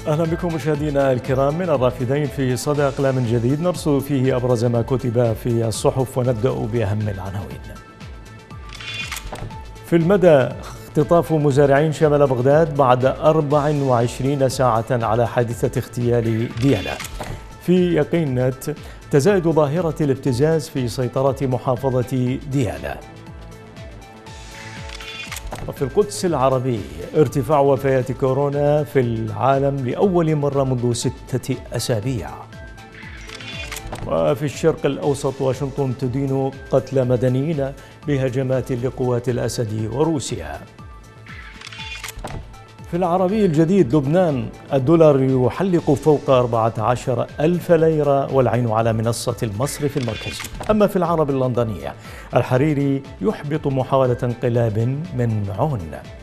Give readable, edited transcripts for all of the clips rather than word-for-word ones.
أهلا بكم مشاهدينا الكرام من الرافدين في صدى أقلام جديد نرصد فيه أبرز ما كتب في الصحف، ونبدأ بأهم العناوين. في المدى: اختطاف مزارعين شمال بغداد بعد 24 ساعة على حادثة اغتيال ديالى. في يقين نت: تزايد ظاهرة الابتزاز في سيطرة محافظة ديالى. وفي القدس العربي: ارتفاع وفيات كورونا في العالم لأول مرة منذ 6 أسابيع. وفي الشرق الأوسط: واشنطن تدين قتل مدنيين بهجمات لقوات الأسد وروسيا. في العربي الجديد: لبنان: الدولار يحلق فوق 14,000 ليرة والعين على منصة المصرف المركزي. أما في العرب اللندنية: الحريري يحبط محاولة انقلاب من عون.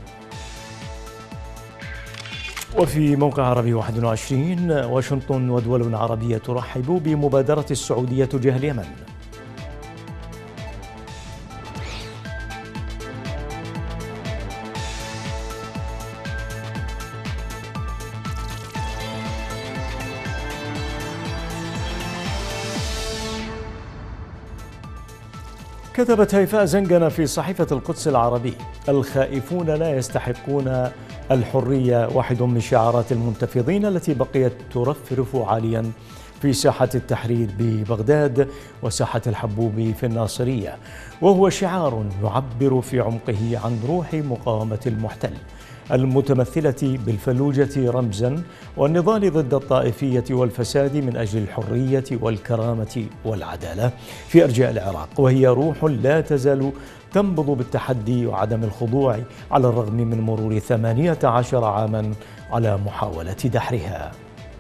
وفي موقع عربي 21: واشنطن ودول عربية ترحب بمبادرة السعودية تجاه اليمن. كتبت هيفاء زنجنة في صحيفة القدس العربي: الخائفون لا يستحقون الحرية، واحد من شعارات المنتفضين التي بقيت ترفرف عاليا في ساحة التحرير ببغداد وساحة الحبوب في الناصرية، وهو شعار يعبر في عمقه عن روح مقاومة المحتل المتمثلة بالفلوجة رمزا والنضال ضد الطائفية والفساد من أجل الحرية والكرامة والعدالة في أرجاء العراق، وهي روح لا تزال تنبض بالتحدي وعدم الخضوع على الرغم من مرور 18 عاما على محاولة دحرها.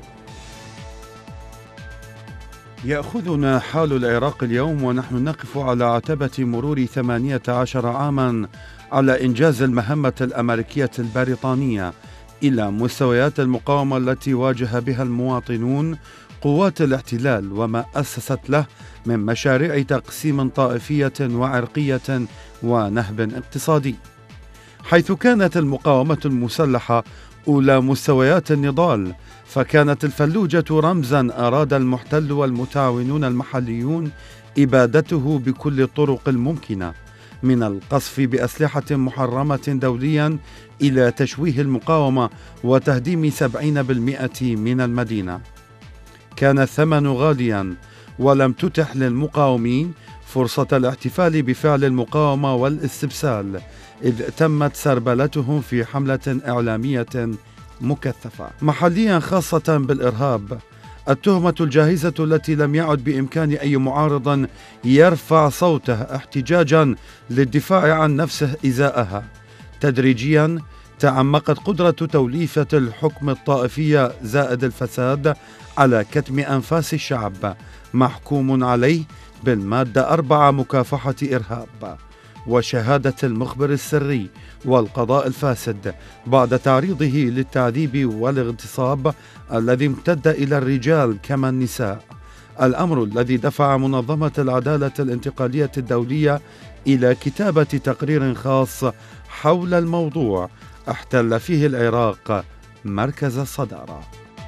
يأخذنا حال العراق اليوم ونحن نقف على عتبة مرور 18 عاما على إنجاز المهمة الأمريكية البريطانية إلى مستويات المقاومة التي واجه بها المواطنون قوات الاحتلال وما أسست له من مشاريع تقسيم طائفية وعرقية ونهب اقتصادي، حيث كانت المقاومة المسلحة أولى مستويات النضال، فكانت الفلوجة رمزا أراد المحتل والمتعاونون المحليون إبادته بكل الطرق الممكنة، من القصف بأسلحة محرمة دوليا إلى تشويه المقاومة وتهديم 70% من المدينة. كان الثمن غاليا، ولم تتح للمقاومين فرصة الاحتفال بفعل المقاومة والاستبسال، إذ تمت سربلتهم في حملة إعلامية مكثفة محليا خاصة بالإرهاب، التهمة الجاهزة التي لم يعد بإمكان أي معارض يرفع صوته احتجاجا للدفاع عن نفسه إزاءها. تدريجيا تعمقت قدرة توليفة الحكم الطائفية زائد الفساد على كتم أنفاس الشعب، محكوم عليه بالمادة 4 مكافحة إرهاب وشهادة المخبر السري والقضاء الفاسد بعد تعريضه للتعذيب والاغتصاب الذي امتد إلى الرجال كما النساء، الأمر الذي دفع منظمة العدالة الانتقالية الدولية إلى كتابة تقرير خاص حول الموضوع احتل فيه العراق مركز الصدارة.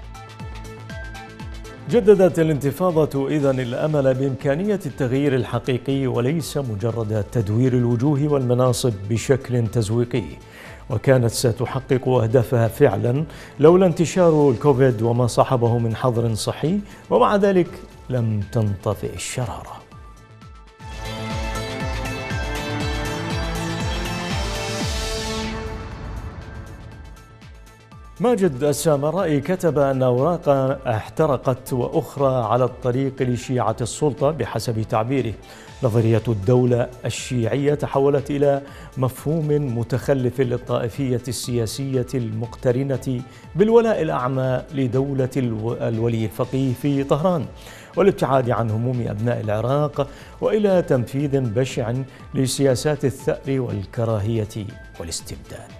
جددت الانتفاضة إذن الأمل بإمكانية التغيير الحقيقي وليس مجرد تدوير الوجوه والمناصب بشكل تزويقي، وكانت ستحقق أهدافها فعلا لولا انتشار الكوفيد وما صاحبه من حظر صحي، ومع ذلك لم تنطفئ الشرارة. ماجد السامرائي كتب أن أوراق احترقت وأخرى على الطريق لشيعة السلطة بحسب تعبيره. نظرية الدولة الشيعية تحولت إلى مفهوم متخلف للطائفية السياسية المقترنة بالولاء الأعمى لدولة الولي الفقيه في طهران والابتعاد عن هموم أبناء العراق، وإلى تنفيذ بشع لسياسات الثأر والكراهية والاستبداد.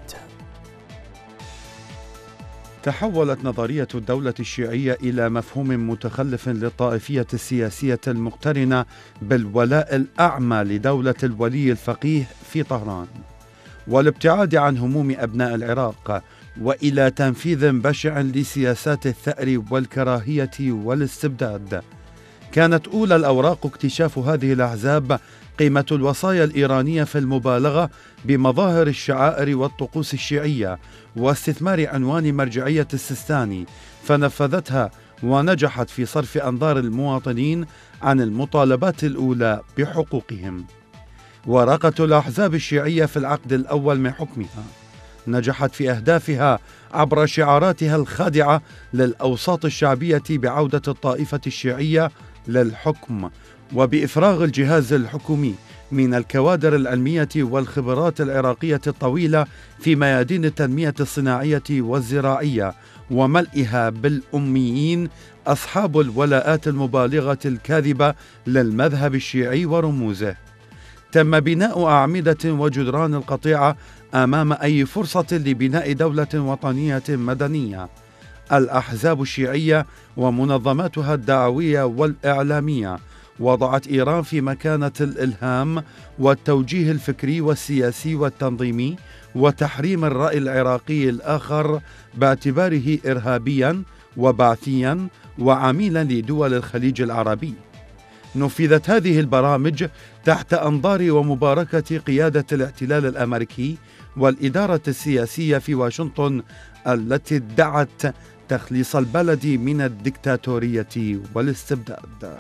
تحولت نظرية الدولة الشيعية إلى مفهوم متخلف للطائفية السياسية المقترنة بالولاء الأعمى لدولة الولي الفقيه في طهران والابتعاد عن هموم أبناء العراق، وإلى تنفيذ بشع لسياسات الثأر والكراهية والاستبداد. كانت أولى الأوراق اكتشاف هذه الأحزاب قيمة الوصايا الإيرانية في المبالغة بمظاهر الشعائر والطقوس الشيعية واستثمار عنوان مرجعية السيستاني، فنفذتها ونجحت في صرف أنظار المواطنين عن المطالبات الأولى بحقوقهم. ورقة الأحزاب الشيعية في العقد الأول من حكمها نجحت في أهدافها عبر شعاراتها الخادعة للأوساط الشعبية بعودة الطائفة الشيعية للحكم، وبإفراغ الجهاز الحكومي من الكوادر العلمية والخبرات العراقية الطويلة في ميادين التنمية الصناعية والزراعية، وملئها بالأميين أصحاب الولاءات المبالغة الكاذبة للمذهب الشيعي ورموزه. تم بناء أعمدة وجدران القطيعة أمام أي فرصة لبناء دولة وطنية مدنية. الأحزاب الشيعية ومنظماتها الدعوية والإعلامية وضعت إيران في مكانة الإلهام والتوجيه الفكري والسياسي والتنظيمي وتحريم الرأي العراقي الآخر باعتباره إرهابيا وبعثيا وعميلا لدول الخليج العربي. نفذت هذه البرامج تحت أنظار ومباركة قيادة الاحتلال الأمريكي والإدارة السياسية في واشنطن التي ادعت تخليص البلد من الدكتاتورية والاستبداد.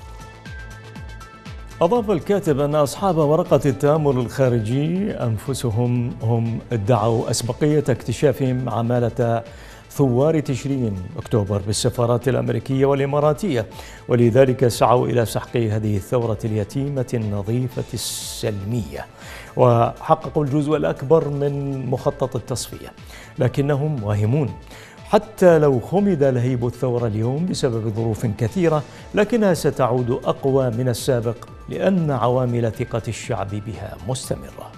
أضاف الكاتب أن أصحاب ورقة التآمر الخارجي أنفسهم هم ادعوا أسبقية اكتشافهم عمالة ثوار تشرين أكتوبر بالسفارات الأمريكية والإماراتية، ولذلك سعوا إلى سحق هذه الثورة اليتيمة النظيفة السلمية، وحققوا الجزء الأكبر من مخطط التصفية، لكنهم واهمون. حتى لو خمد لهيب الثورة اليوم بسبب ظروف كثيرة، لكنها ستعود أقوى من السابق لأن عوامل ثقة الشعب بها مستمرة.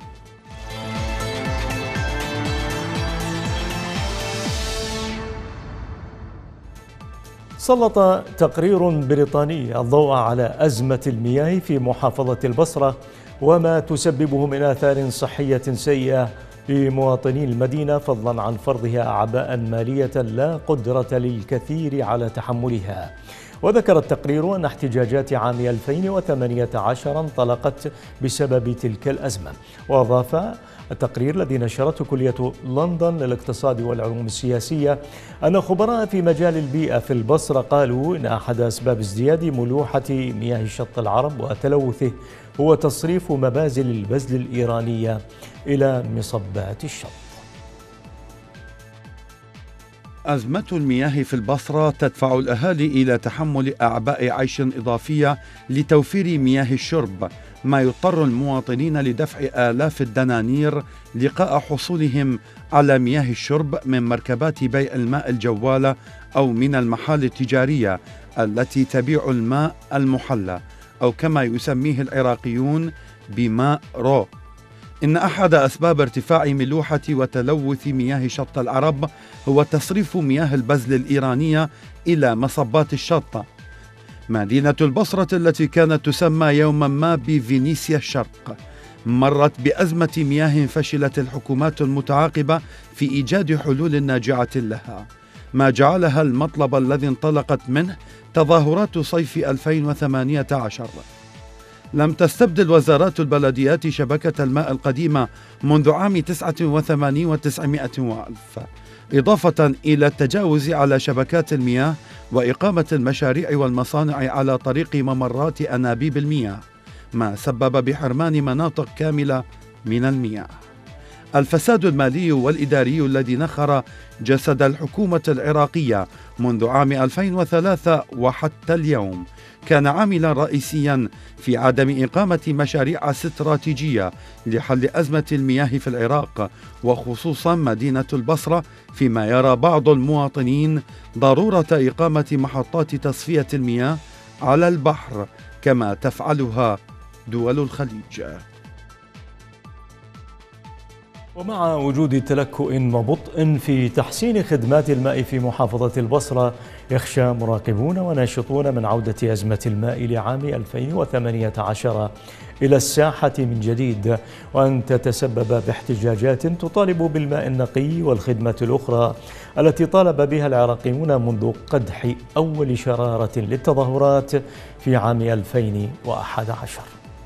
سلط تقرير بريطاني الضوء على أزمة المياه في محافظة البصرة وما تسببه من آثار صحية سيئة لمواطني المدينة، فضلا عن فرضها أعباء مالية لا قدرة للكثير على تحملها. وذكر التقرير أن احتجاجات عام 2018 انطلقت بسبب تلك الأزمة. وأضاف التقرير الذي نشرته كلية لندن للاقتصاد والعلوم السياسية أن خبراء في مجال البيئة في البصرة قالوا إن أحد أسباب ازدياد ملوحة مياه شط العرب وتلوثه هو تصريف مبازل البزل الإيرانية إلى مصبات الشط. أزمة المياه في البصرة تدفع الأهالي إلى تحمل أعباء عيش إضافية لتوفير مياه الشرب، ما يضطر المواطنين لدفع آلاف الدنانير لقاء حصولهم على مياه الشرب من مركبات بيع الماء الجوالة أو من المحال التجارية التي تبيع الماء المحلى، أو كما يسميه العراقيون بماء رو. إن أحد أسباب ارتفاع ملوحة وتلوث مياه شط العرب هو تصريف مياه البزل الإيرانية إلى مصبات الشط. مدينة البصرة التي كانت تسمى يوما ما بفينيسيا الشرق مرت بأزمة مياه فشلت الحكومات المتعاقبة في إيجاد حلول ناجعة لها، ما جعلها المطلب الذي انطلقت منه تظاهرات صيف 2018. لم تستبدل وزارات البلديات شبكة الماء القديمة منذ عام 89 و900 وألف، إضافة إلى التجاوز على شبكات المياه وإقامة المشاريع والمصانع على طريق ممرات أنابيب المياه، ما سبب بحرمان مناطق كاملة من المياه. الفساد المالي والإداري الذي نخر جسد الحكومة العراقية منذ عام 2003 وحتى اليوم كان عاملا رئيسيا في عدم إقامة مشاريع استراتيجية لحل أزمة المياه في العراق، وخصوصا مدينة البصرة، فيما يرى بعض المواطنين ضرورة إقامة محطات تصفية المياه على البحر كما تفعلها دول الخليج. ومع وجود تلكؤ وبطء في تحسين خدمات الماء في محافظة البصرة، يخشى مراقبون وناشطون من عودة أزمة الماء لعام 2018 إلى الساحة من جديد، وأن تتسبب باحتجاجات تطالب بالماء النقي والخدمات الأخرى التي طالب بها العراقيون منذ قدح أول شرارة للتظاهرات في عام 2011.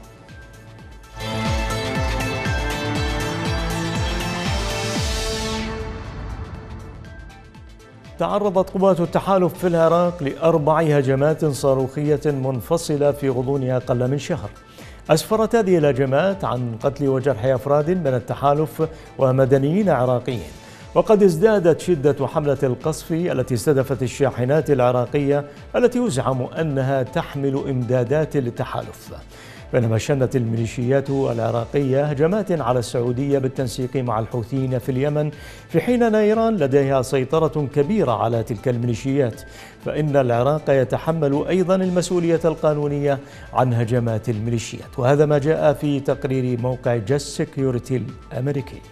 تعرضت قوات التحالف في العراق ل4 هجمات صاروخية منفصلة في غضون أقل من شهر. أسفرت هذه الهجمات عن قتل وجرح أفراد من التحالف ومدنيين عراقيين، وقد ازدادت شدة حملة القصف التي استهدفت الشاحنات العراقية التي يزعم أنها تحمل إمدادات للتحالف، بينما شنت الميليشيات العراقية هجمات على السعودية بالتنسيق مع الحوثيين في اليمن، في حين أن إيران لديها سيطرة كبيرة على تلك الميليشيات، فإن العراق يتحمل أيضا المسؤولية القانونية عن هجمات الميليشيات. وهذا ما جاء في تقرير موقع جاس سيكيورتي الأمريكي.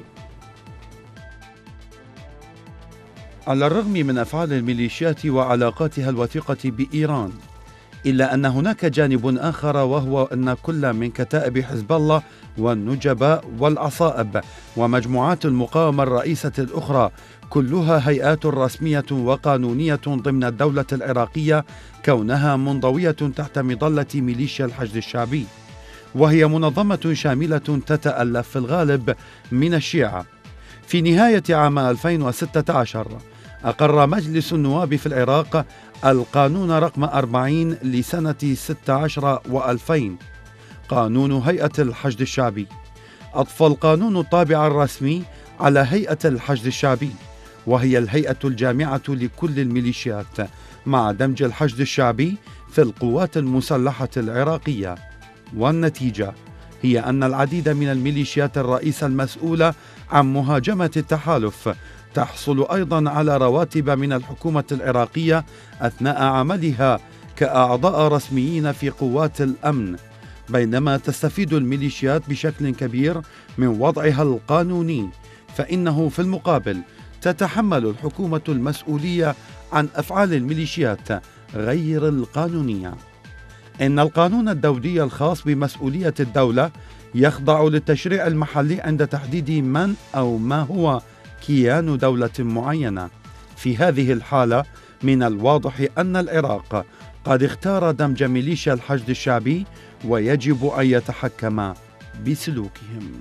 على الرغم من أفعال الميليشيات وعلاقاتها الوثيقة بإيران، إلا أن هناك جانب آخر، وهو أن كل من كتائب حزب الله والنجباء والعصائب ومجموعات المقاومة الرئيسة الأخرى كلها هيئات رسمية وقانونية ضمن الدولة العراقية، كونها منضوية تحت مظلة ميليشيا الحشد الشعبي، وهي منظمة شاملة تتألف في الغالب من الشيعة. في نهاية عام 2016 أقر مجلس النواب في العراق القانون رقم 40 لسنة 16 و2000، قانون هيئة الحشد الشعبي. أضفى القانون الطابع الرسمي على هيئة الحشد الشعبي، وهي الهيئة الجامعة لكل الميليشيات، مع دمج الحشد الشعبي في القوات المسلحة العراقية. والنتيجة هي أن العديد من الميليشيات الرئيسة المسؤولة عن مهاجمة التحالف تحصل أيضا على رواتب من الحكومة العراقية أثناء عملها كأعضاء رسميين في قوات الأمن، بينما تستفيد الميليشيات بشكل كبير من وضعها القانوني، فإنه في المقابل تتحمل الحكومة المسؤولية عن أفعال الميليشيات غير القانونية. إن القانون الدولي الخاص بمسؤولية الدولة يخضع للتشريع المحلي عند تحديد من أو ما هو كيان دولة معينة. في هذه الحالة من الواضح أن العراق قد اختار دمج ميليشيا الحشد الشعبي، ويجب أن يتحكم بسلوكهم.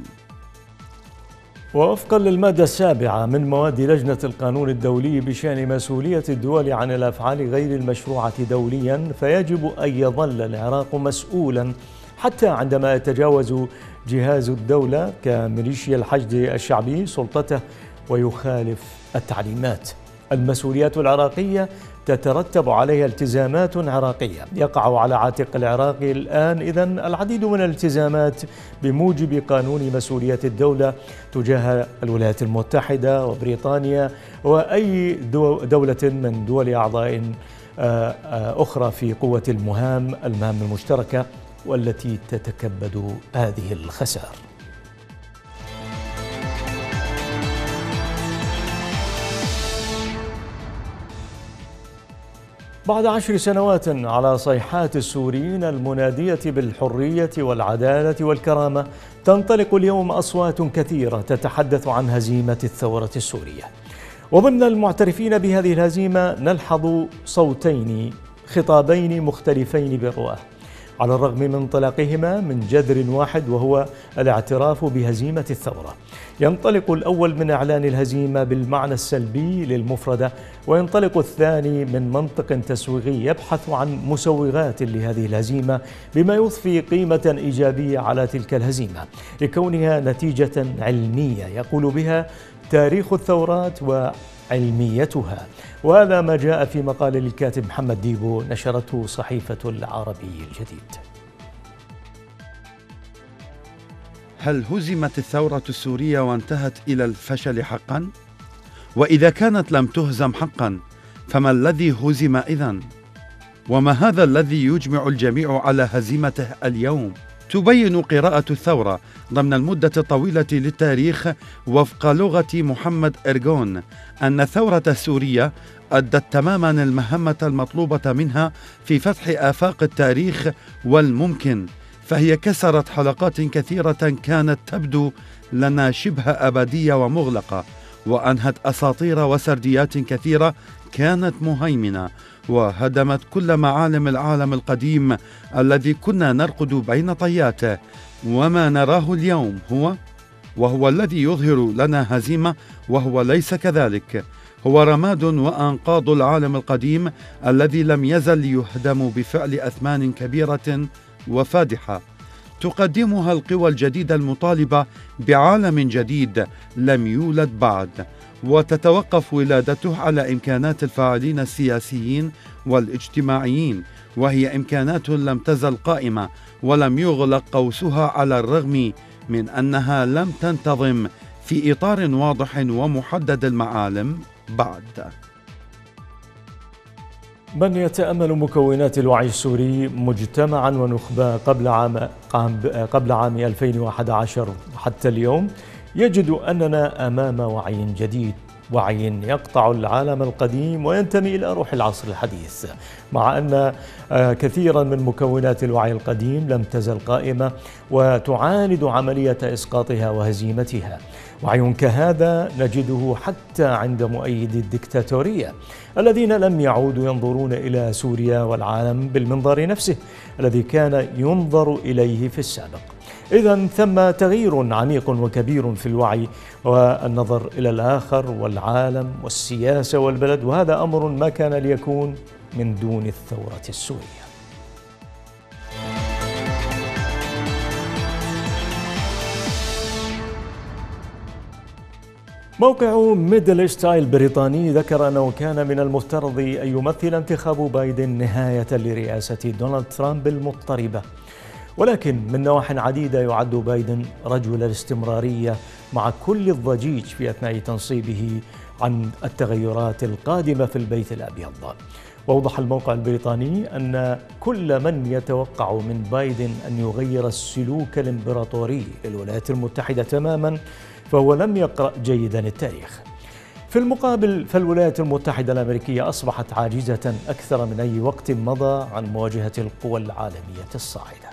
ووفقا للمادة 7 من مواد لجنة القانون الدولي بشأن مسؤولية الدول عن الأفعال غير المشروعة دوليا، فيجب أن يظل العراق مسؤولا حتى عندما يتجاوز جهاز الدولة كميليشيا الحشد الشعبي سلطته ويخالف التعليمات. المسؤوليات العراقية تترتب عليها التزامات عراقية، يقع على عاتق العراقي الآن إذن العديد من الالتزامات بموجب قانون مسؤولية الدولة تجاه الولايات المتحدة وبريطانيا وأي دولة من دول أعضاء أخرى في قوة المهام المشتركة والتي تتكبد هذه الخسائر. بعد 10 سنوات على صيحات السوريين المنادية بالحرية والعدالة والكرامة، تنطلق اليوم أصوات كثيرة تتحدث عن هزيمة الثورة السورية. وضمن المعترفين بهذه الهزيمة نلحظ صوتين، خطابين مختلفين بالرؤى، على الرغم من انطلاقهما من جذر واحد، وهو الاعتراف بهزيمة الثورة. ينطلق الأول من إعلان الهزيمة بالمعنى السلبي للمفردة، وينطلق الثاني من منطق تسويقي يبحث عن مسوغات لهذه الهزيمة بما يضفي قيمة إيجابية على تلك الهزيمة لكونها نتيجة علمية يقول بها تاريخ الثورات وعلميتها. وهذا ما جاء في مقال للكاتب محمد ديبو نشرته صحيفة العربي الجديد. هل هزمت الثورة السورية وانتهت إلى الفشل حقا؟ وإذا كانت لم تهزم حقا فما الذي هزم إذن؟ وما هذا الذي يجمع الجميع على هزيمته اليوم؟ تبين قراءة الثورة ضمن المدة الطويلة للتاريخ وفق لغة محمد إرغون أن الثورة السورية أدت تماما المهمة المطلوبة منها في فتح آفاق التاريخ والممكن، فهي كسرت حلقات كثيرة كانت تبدو لنا شبه أبدية ومغلقة، وأنهت أساطير وسرديات كثيرة كانت مهيمنة، وهدمت كل معالم العالم القديم الذي كنا نرقد بين طياته. وما نراه اليوم وهو الذي يظهر لنا هزيمة، وهو ليس كذلك، هو رماد وأنقاض العالم القديم الذي لم يزل يهدم بفعل أثمان كبيرة وفادحة تقدمها القوى الجديدة المطالبة بعالم جديد لم يولد بعد، وتتوقف ولادته على إمكانات الفاعلين السياسيين والاجتماعيين، وهي إمكانات لم تزل قائمة ولم يغلق قوسها على الرغم من أنها لم تنتظم في إطار واضح ومحدد المعالم بعد. من يتأمل مكونات الوعي السوري مجتمعا ونخبة قبل عام 2011 حتى اليوم يجد أننا أمام وعي جديد، وعي يقطع العالم القديم وينتمي إلى روح العصر الحديث، مع أن كثيرا من مكونات الوعي القديم لم تزل قائمة وتعاند عملية إسقاطها وهزيمتها. وعي كهذا نجده حتى عند مؤيدي الدكتاتورية الذين لم يعودوا ينظرون إلى سوريا والعالم بالمنظار نفسه الذي كان ينظر إليه في السابق. إذن ثم تغيير عميق وكبير في الوعي والنظر إلى الآخر والعالم والسياسة والبلد، وهذا أمر ما كان ليكون من دون الثورة السورية. موقع ميدل إيست آي البريطاني ذكر أنه كان من المفترض أن يمثل انتخاب بايدن نهاية لرئاسة دونالد ترامب المضطربة، ولكن من نواح عديدة يعد بايدن رجل الاستمرارية مع كل الضجيج في أثناء تنصيبه عن التغيرات القادمة في البيت الأبيض. وأوضح الموقع البريطاني أن كل من يتوقع من بايدن أن يغير السلوك الإمبراطوري للولايات المتحدة تماما فهو لم يقرأ جيدا التاريخ. في المقابل فالولايات المتحدة الأمريكية أصبحت عاجزة أكثر من أي وقت مضى عن مواجهة القوى العالمية الصاعدة.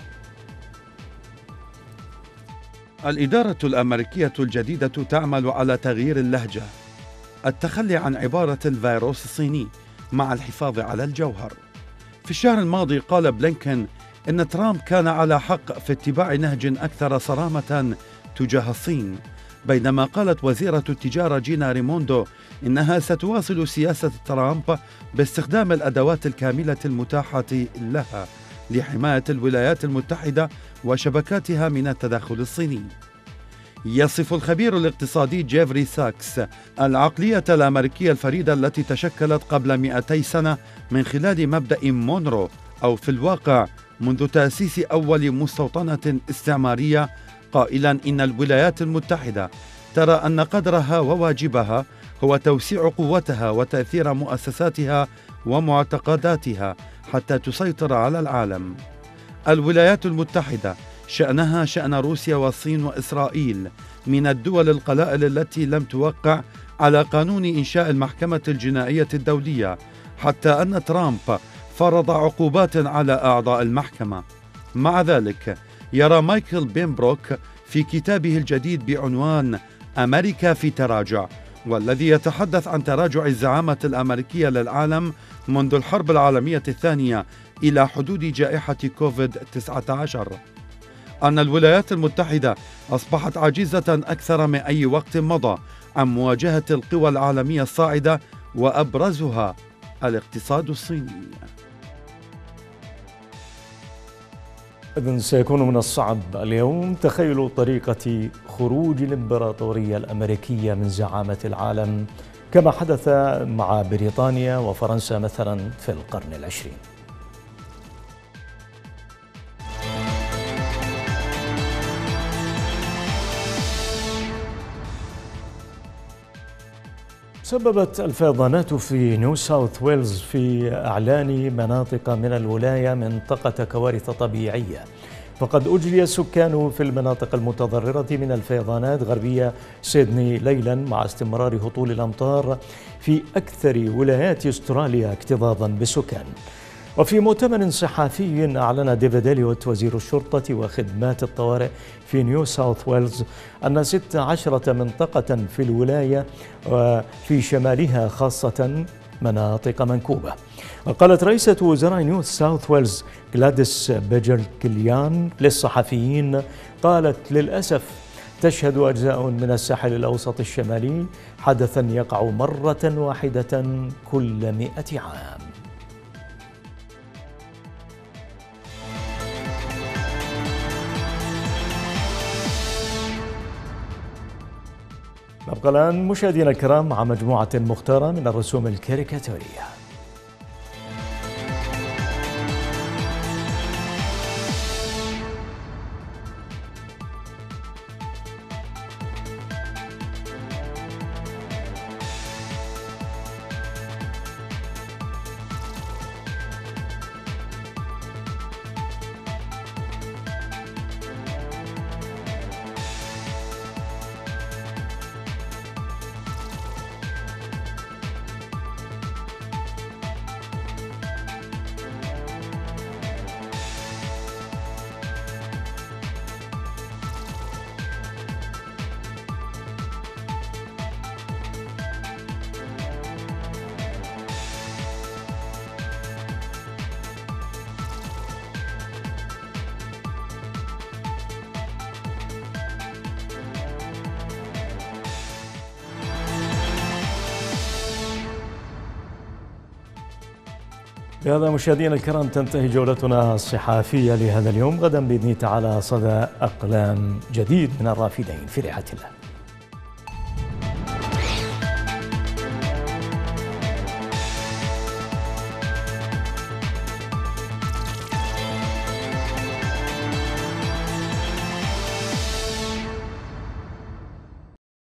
الإدارة الأمريكية الجديدة تعمل على تغيير اللهجة، التخلي عن عبارة الفيروس الصيني مع الحفاظ على الجوهر. في الشهر الماضي قال بلينكن إن ترامب كان على حق في اتباع نهج أكثر صرامة تجاه الصين، بينما قالت وزيرة التجارة جينا ريموندو إنها ستواصل سياسة ترامب باستخدام الأدوات الكاملة المتاحة لها لحماية الولايات المتحدة وشبكاتها من التدخل الصيني. يصف الخبير الاقتصادي جيفري ساكس العقلية الأمريكية الفريدة التي تشكلت قبل 200 سنة من خلال مبدأ مونرو، أو في الواقع منذ تأسيس أول مستوطنة استعمارية، قائلا إن الولايات المتحدة ترى أن قدرها وواجبها هو توسيع قوتها وتأثير مؤسساتها ومعتقداتها حتى تسيطر على العالم. الولايات المتحدة شأنها شأن روسيا والصين وإسرائيل من الدول القلائل التي لم توقع على قانون إنشاء المحكمة الجنائية الدولية، حتى أن ترامب فرض عقوبات على أعضاء المحكمة. مع ذلك يرى مايكل بينبروك في كتابه الجديد بعنوان أمريكا في تراجع، والذي يتحدث عن تراجع الزعامة الأمريكية للعالم منذ الحرب العالمية الثانية إلى حدود جائحة كوفيد-19، أن الولايات المتحدة أصبحت عاجزة أكثر من أي وقت مضى عن مواجهة القوى العالمية الصاعدة وأبرزها الاقتصاد الصيني. إذن سيكون من الصعب اليوم تخيل طريقة خروج الإمبراطورية الأمريكية من زعامة العالم كما حدث مع بريطانيا وفرنسا مثلا في القرن العشرين. سببت الفيضانات في نيو ساوث ويلز في إعلان مناطق من الولاية منطقة كوارث طبيعية، فقد أجلي السكان في المناطق المتضررة من الفيضانات غربية سيدني ليلا مع استمرار هطول الأمطار في أكثر ولايات أستراليا اكتظاظا بالسكان. وفي مؤتمر صحفي أعلن ديفيد إليوت وزير الشرطة وخدمات الطوارئ في نيو ساوث ويلز أن 16 منطقة في الولاية وفي شمالها خاصة مناطق منكوبة. وقالت رئيسة وزراء نيو ساوث ويلز غلاديس بيجركليان للصحفيين، قالت: للأسف تشهد أجزاء من الساحل الأوسط الشمالي حدثا يقع مرة واحدة كل 100 عام. نبقى الآن مشاهدينا الكرام مع مجموعة مختارة من الرسوم الكاريكاتورية. بهذا مشاهدينا الكرام تنتهي جولتنا الصحافية لهذا اليوم. غدا بإذن الله تعالى صدى أقلام جديد من الرافدين، في رعاية الله.